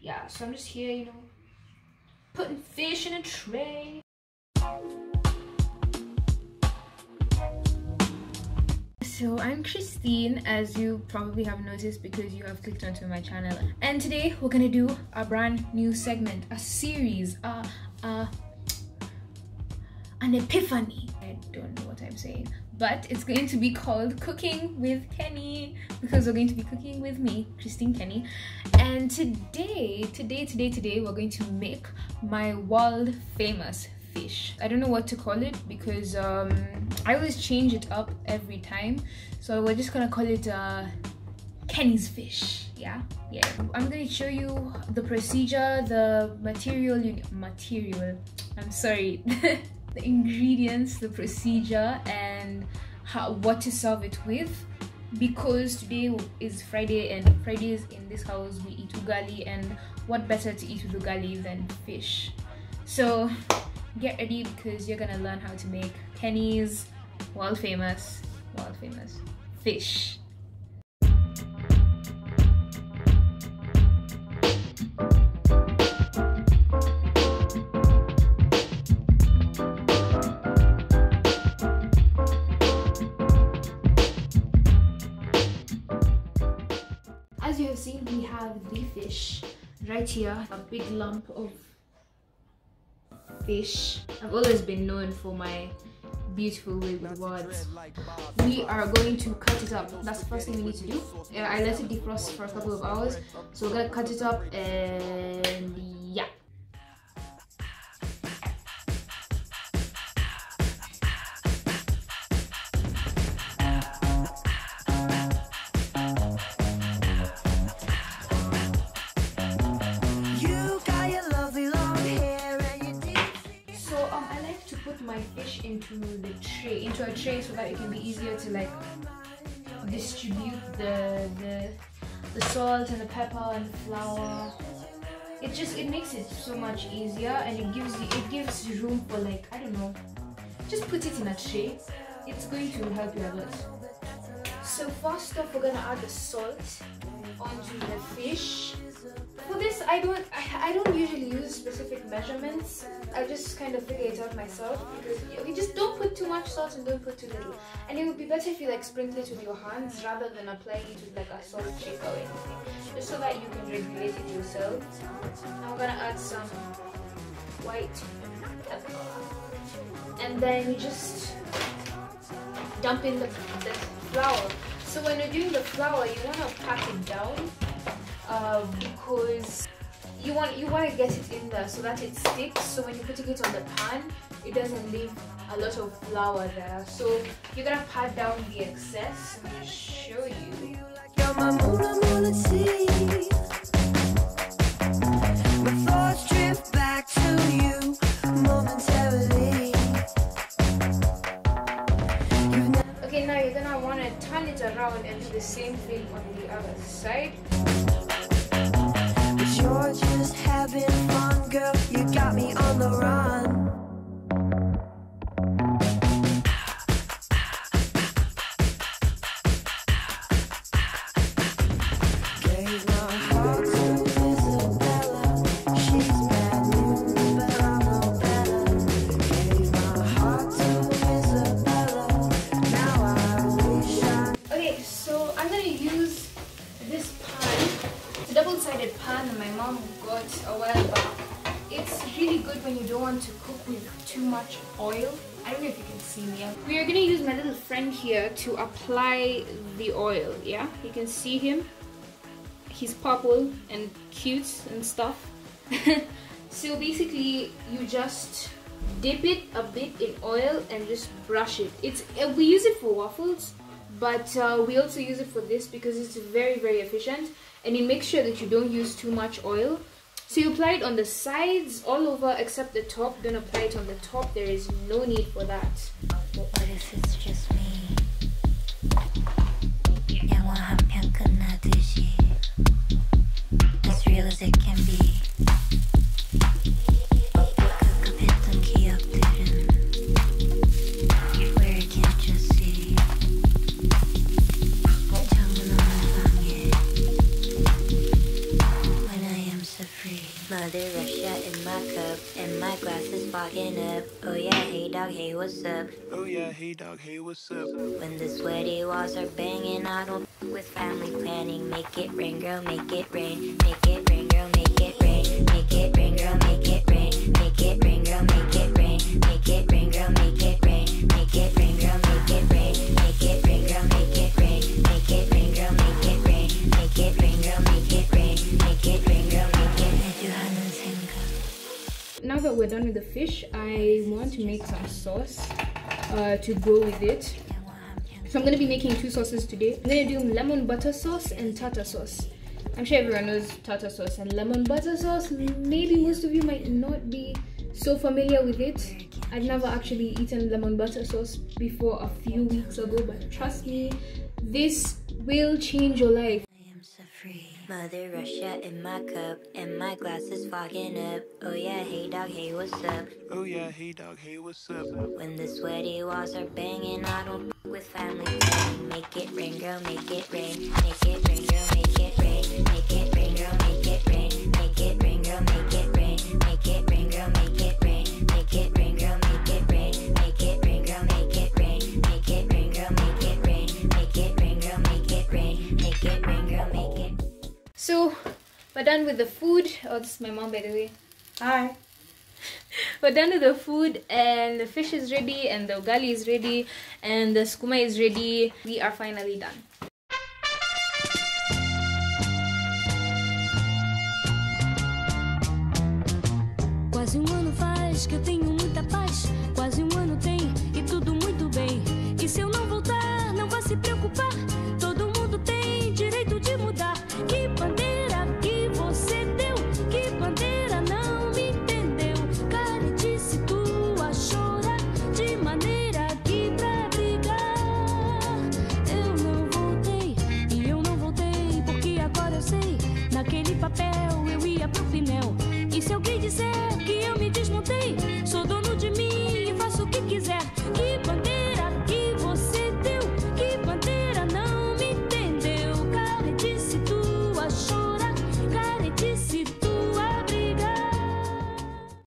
yeah, so I'm just here, you know, putting fish in a tray. So I'm Christine, as you probably have noticed because you have clicked onto my channel, and today we're gonna do a brand new segment, a series, an epiphany. I don't know what I'm saying, but it's going to be called Cooking with Keni, because we're going to be cooking with me, Christine Keni. And today we're going to make my world famous fish. I don't know what to call it because I always change it up every time, so we're just gonna call it Keni's fish. Yeah, I'm gonna show you the procedure, the the ingredients, the procedure, and what to serve it with, because today is Friday, and Fridays in this house we eat ugali, and what better to eat with ugali than fish. So get ready, because you're gonna learn how to make Keni's world famous fish. As you have seen, we have the fish right here, a big lump of fish. I've always been known for my beautiful way with words. We are going to cut it up. That's the first thing we need to do. I let it defrost for a couple of hours, so we're gonna cut it up, and yeah. My fish into a tray so that it can be easier to like distribute the salt and the pepper and the flour. It makes it so much easier, and it gives room for, like, I don't know, just put it in a tray. It's going to help you a lot. So first off, we're gonna add the salt onto the fish. For this, I don't usually use specific measurements. I just kind of figure it out myself, because you just don't put too much salt and don't put too little. And it would be better if you like sprinkle it with your hands rather than applying it with like a salt shaker or anything, just so that you can regulate it yourself. Now we're gonna add some white pepper, and then you just dump in the flour. So when you're doing the flour, you want to pat it down, because you want to get it in there so that it sticks, so when you're putting it on the pan it doesn't leave a lot of flour there. So you're gonna pat down the excess. I'm gonna show you. You're my moon, I'm gonna see. My thoughts drift back to you momentarily. Okay, now you're gonna want to turn it around and do the same thing on the other side. You're just having fun, girl. You got me on the run. Gave my heart to Isabella. She's mad new, but I'm no better. Gave my heart to Isabella. Now I wish I... Okay, so I'm gonna use this pan. It's a double-sided pan that my mom got a while back. It's really good when you don't want to cook with too much oil. I don't know if you can see me. We are going to use my little friend here to apply the oil. Yeah, you can see him. He's purple and cute and stuff. So basically you just dip it a bit in oil and just brush it. We use it for waffles, but we also use it for this because it's very, very efficient, and it makes sure that you don't use too much oil. So you apply it on the sides, all over except the top. Don't apply it on the top, there is no need for that. What if it's just me? As real as it can be. Where it can't just see. When I am so free. Mother Russia in my cup, and my glass is fogging up. Oh yeah, hey dog, hey what's up? Oh yeah, hey dog, hey what's up? When the sweaty walls are banging, I don't with family planning. Make it rain, girl, make it rain. Make it rain, girl, make it rain. Make it rain, girl, make it rain. Make it rain, girl, make it rain. Make it rain, girl, make it rain. Make it rain, girl, make it rain. Make it rain, girl, make it rain. Make it rain, girl, make it rain. Make it rain, girl, make it rain. Make it rain, girl, make it rain. Now that we're done with the fish, I want to make some sauce to go with it. So I'm going to be making two sauces today. I'm going to do lemon butter sauce and tartar sauce. I'm sure everyone knows tartar sauce and lemon butter sauce. Maybe most of you might not be so familiar with it. I've never actually eaten lemon butter sauce before a few weeks ago, but trust me, this will change your life. Mother Russia in my cup, and my glass is fogging up. Oh yeah, hey dog, hey what's up? Oh yeah, hey dog, hey what's up? When the sweaty walls are banging, I don't with family planning. Make it rain, girl, make it rain. Make it rain, girl, make it rain. Make it rain, girl, make it rain. Make it rain, girl, make it rain. Make it rain, girl, make it rain. Make it rain, girl, make it rain. Make it rain, girl, make it rain. Make it rain, girl, make it rain. Make it rain, girl, make it rain. Make it rain, girl, make it. So we're done with the food. Oh, this is my mom, by the way. Hi. We're done with the food, and the fish is ready, and the ugali is ready, and the skuma is ready. We are finally done. Quase ano faz que eu tenho muita paz. Quase ano tem e tudo muito bem. E se eu não voltar, não vá se preocupar.